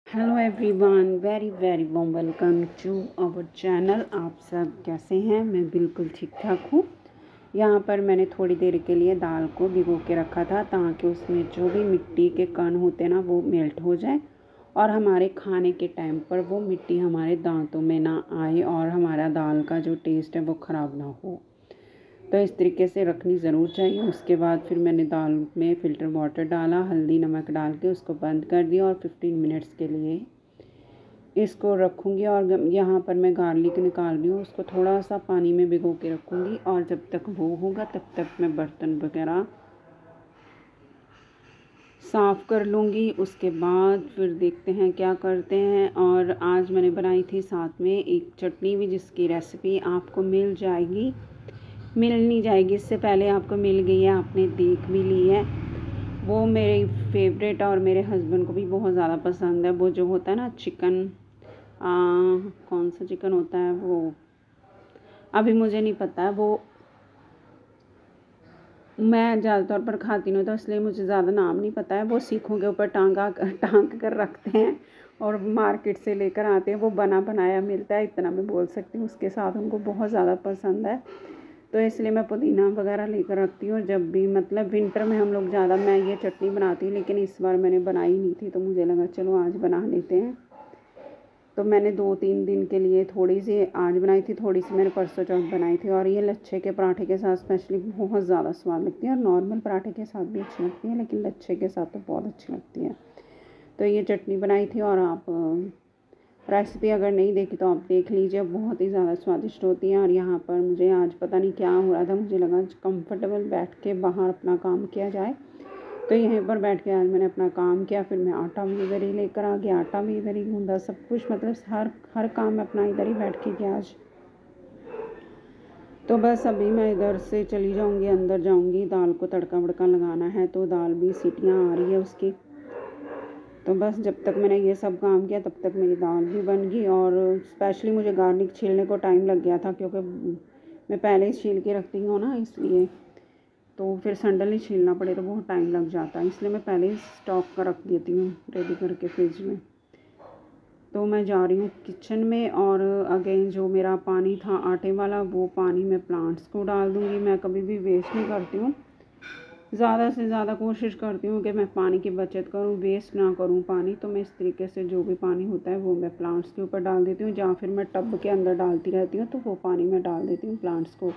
Hello everyone, very very warm welcome to our channel. आप सब कैसे हैं? मैं बिल्कुल ठीक ठाक हूँ। यहाँ पर मैंने थोड़ी देर के लिए दाल को भिगो के रखा था ताकि उसमें जो भी मिट्टी के कण होते हैं ना वो मेल्ट हो जाए और हमारे खाने के टाइम पर वो मिट्टी हमारे दांतों में ना आए और हमारा दाल का जो टेस्ट है वो ख़राब ना हो। तो इस तरीके से रखनी ज़रूर चाहिए। उसके बाद फिर मैंने दाल में फ़िल्टर वाटर डाला, हल्दी नमक डाल के उसको बंद कर दिया और 15 मिनट्स के लिए इसको रखूँगी। और यहाँ पर मैं गार्लिक निकाल रही हूँ, उसको थोड़ा सा पानी में भिगो के रखूँगी और जब तक वो होगा तब तक मैं बर्तन वगैरह साफ़ कर लूँगी। उसके बाद फिर देखते हैं क्या करते हैं। और आज मैंने बनाई थी साथ में एक चटनी भी, जिसकी रेसिपी आपको मिलनी जाएगी। इससे पहले आपको मिल गई है, आपने देख भी ली है। वो मेरी फेवरेट और मेरे हस्बैंड को भी बहुत ज़्यादा पसंद है। वो जो होता है ना चिकन, कौन सा चिकन होता है वो अभी मुझे नहीं पता है। वो मैं ज़्यादातर पर खाती नहीं, तो इसलिए मुझे ज़्यादा नाम नहीं पता है। वो सीखों के ऊपर टांग कर रखते हैं और मार्केट से लेकर आते हैं। वो बना बनाया मिलता है, इतना मैं बोल सकती हूँ। उसके साथ उनको बहुत ज़्यादा पसंद है, तो इसलिए मैं पुदीना वगैरह लेकर रखती हूँ। जब भी मतलब विंटर में हम लोग ज़्यादा मैं ये चटनी बनाती हूँ, लेकिन इस बार मैंने बनाई नहीं थी तो मुझे लगा चलो आज बना लेते हैं। तो मैंने 2-3 दिन के लिए थोड़ी सी आज बनाई थी, थोड़ी सी मैंने परसों चौथ बनाई थी। और ये लच्छे के पराठे के साथ स्पेशली बहुत ज़्यादा स्वाद लगती है, और नॉर्मल पराठे के साथ भी अच्छी लगती है, लेकिन लच्छे के साथ तो बहुत अच्छी लगती है। तो ये चटनी बनाई थी, और आप रेसिपी अगर नहीं देखी तो आप देख लीजिए, बहुत ही ज़्यादा स्वादिष्ट होती है। और यहाँ पर मुझे आज पता नहीं क्या हो रहा था, मुझे लगा कंफर्टेबल बैठ के बाहर अपना काम किया जाए, तो यहीं पर बैठ के आज मैंने अपना काम किया। फिर मैं आटा भी इधर ही लेकर आ गया, आटा भी इधर ही गूंदा, सब कुछ मतलब हर काम मैं अपना इधर ही बैठ के किया आज। तो बस अभी मैं इधर से चली जाऊंगी, अंदर जाऊंगी, दाल को तड़का वड़का लगाना है। तो दाल भी सीटियाँ आ रही है उसकी। तो बस जब तक मैंने ये सब काम किया तब तक मेरी दाल भी बन गई। और स्पेशली मुझे गार्लिक छीलने को टाइम लग गया था, क्योंकि मैं पहले ही छील के रखती हूँ ना, इसलिए तो फिर सडनली छीलना पड़े तो बहुत टाइम लग जाता है, इसलिए मैं पहले ही स्टॉक कर रख देती हूँ रेडी करके फ्रिज में। तो मैं जा रही हूँ किचन में, और अगेन जो मेरा पानी था आटे वाला, वो पानी मैं प्लांट्स को डाल दूँगी। मैं कभी भी वेस्ट नहीं करती हूँ, ज़्यादा से ज़्यादा कोशिश करती हूँ कि मैं पानी की बचत करूँ, वेस्ट ना करूँ पानी। तो मैं इस तरीके से जो भी पानी होता है वो मैं प्लांट्स के ऊपर डाल देती हूँ, या फिर मैं टब के अंदर डालती रहती हूँ, तो वो पानी मैं डाल देती हूँ प्लांट्स को।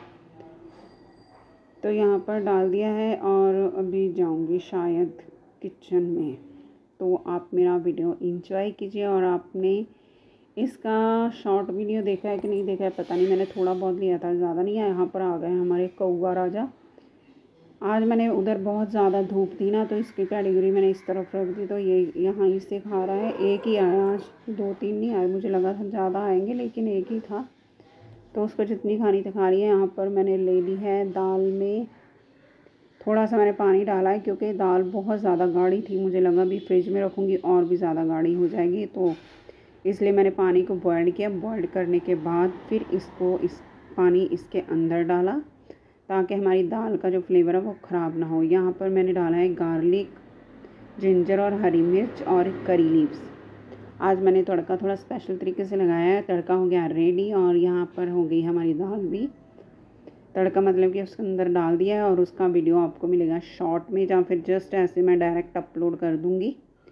तो यहाँ पर डाल दिया है, और अभी जाऊँगी शायद किचन में। तो आप मेरा वीडियो एंजॉय कीजिए। और आपने इसका शॉर्ट वीडियो देखा है कि नहीं देखा है पता नहीं, मैंने थोड़ा बहुत लिया था, ज़्यादा नहीं है। यहाँ पर आ गए हमारे कौवा राजा। आज मैंने उधर बहुत ज़्यादा धूप थी ना, तो इसकी कैटेगरी मैंने इस तरफ रख दी, तो ये यहाँ इसे खा रहा है। एक ही आया आज, 2-3 नहीं आए, मुझे लगा था ज़्यादा आएंगे, लेकिन एक ही था, तो उसको जितनी खानी थी खा रही है। यहाँ पर मैंने ले ली है दाल में, थोड़ा सा मैंने पानी डाला है क्योंकि दाल बहुत ज़्यादा गाढ़ी थी, मुझे लगा भी फ्रिज में रखूँगी और भी ज़्यादा गाढ़ी हो जाएगी, तो इसलिए मैंने पानी को बॉयल किया। बॉयल करने के बाद फिर इस पानी इसके अंदर डाला, ताकि हमारी दाल का जो फ्लेवर है वो ख़राब ना हो। यहाँ पर मैंने डाला है गार्लिक, जिंजर और हरी मिर्च और करी लीव्स। आज मैंने तड़का थोड़ा स्पेशल तरीके से लगाया है। तड़का हो गया रेडी, और यहाँ पर हो गई हमारी दाल भी। तड़का मतलब कि उसके अंदर डाल दिया है, और उसका वीडियो आपको मिलेगा शॉर्ट में, या फिर जस्ट ऐसे मैं डायरेक्ट अपलोड कर दूँगी,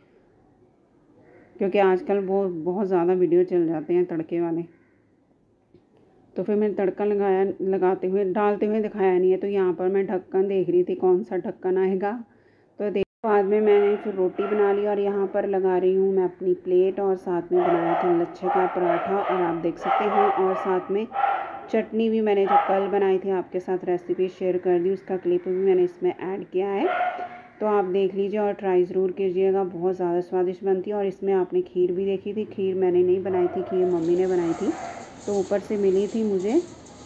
क्योंकि आजकल वो बहुत ज़्यादा वीडियो चल जाते हैं तड़के वाले। तो फिर मैंने तड़का डालते हुए दिखाया नहीं है। तो यहाँ पर मैं ढक्कन देख रही थी कौन सा ढक्कन आएगा, तो बाद में मैंने फिर रोटी बना ली, और यहाँ पर लगा रही हूँ मैं अपनी प्लेट। और साथ में बनाया था लच्छे का पराठा, और आप देख सकते हैं। और साथ में चटनी भी मैंने जो कल बनाई थी आपके साथ रेसिपी शेयर कर दी, उसका क्लिप भी मैंने इसमें ऐड किया है, तो आप देख लीजिए और ट्राई ज़रूर कीजिएगा। बहुत ज़्यादा स्वादिष्ट बनती है। और इसमें आपने खीर भी देखी थी, खीर मैंने नहीं बनाई थी, खीर मम्मी ने बनाई थी, तो ऊपर से मिली थी मुझे।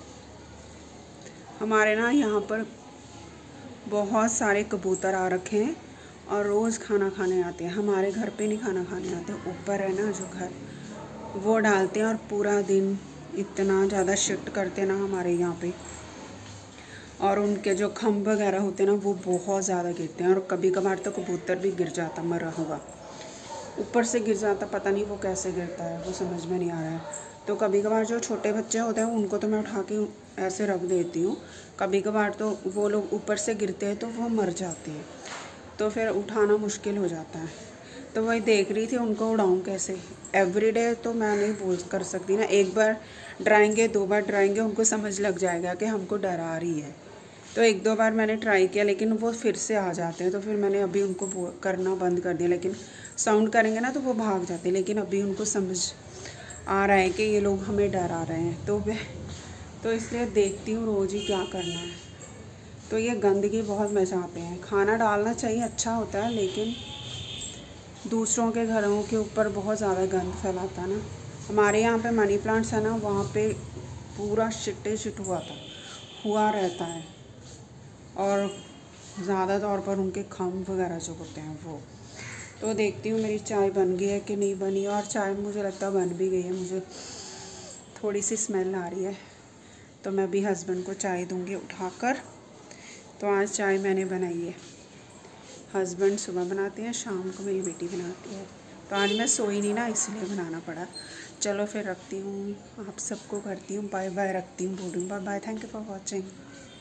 हमारे ना यहाँ पर बहुत सारे कबूतर आ रखे हैं, और रोज़ खाना खाने आते हैं। हमारे घर पे नहीं खाना खाने आते, ऊपर है ना जो घर, वो डालते हैं, और पूरा दिन इतना ज़्यादा शिफ्ट करते हैं ना हमारे यहाँ पे। और उनके जो खम्भ वगैरह होते हैं ना वो बहुत ज़्यादा गिरते हैं, और कभी कभार तो कबूतर भी गिर जाता मरा हुआ। ऊपर से गिर जाता, पता नहीं वो कैसे गिरता है, वो समझ में नहीं आ रहा है। तो कभी कभार जो छोटे बच्चे होते हैं उनको तो मैं उठा के ऐसे रख देती हूँ, कभी कभार तो वो लोग ऊपर से गिरते हैं तो वो मर जाते हैं, तो फिर उठाना मुश्किल हो जाता है। तो वही देख रही थी उनको उड़ाऊँ कैसे। एवरीडे तो मैं नहीं बोल कर सकती ना, एक बार डराएंगे, 2 बार डराएंगे, उनको समझ लग जाएगा कि हमको डरा रही है। तो 1-2 बार मैंने ट्राई किया लेकिन वो फिर से आ जाते हैं, तो फिर मैंने अभी उनको करना बंद कर दिया। लेकिन साउंड करेंगे ना तो वो भाग जाते हैं, लेकिन अभी उनको समझ आ रहा है कि ये लोग हमें डरा रहे हैं, तो इसलिए देखती हूँ रोज़ ही क्या करना है। तो ये गंदगी बहुत मचाते हैं। खाना डालना चाहिए, अच्छा होता है, लेकिन दूसरों के घरों के ऊपर बहुत ज़्यादा गंद फैलाता है ना। हमारे यहाँ पे मनी प्लांट्स है ना, वहाँ पे पूरा शिट हुआ रहता है, और ज़्यादा तौर पर उनके खम्भ वगैरह जो होते हैं वो। तो देखती हूँ मेरी चाय बन गई है कि नहीं बनी, और चाय मुझे लगता है बन भी गई है, मुझे थोड़ी सी स्मेल आ रही है। तो मैं भी हस्बैंड को चाय दूँगी उठाकर। तो आज चाय मैंने बनाई है, हस्बैंड सुबह बनाते हैं, शाम को मेरी बेटी बनाती है। तो आज मैं सोई नहीं ना, इसलिए बनाना पड़ा। चलो फिर रखती हूँ, आप सबको करती हूँ बाय बाय, रखती हूँ, बोल रही हूँ bye bye, thank you for watching.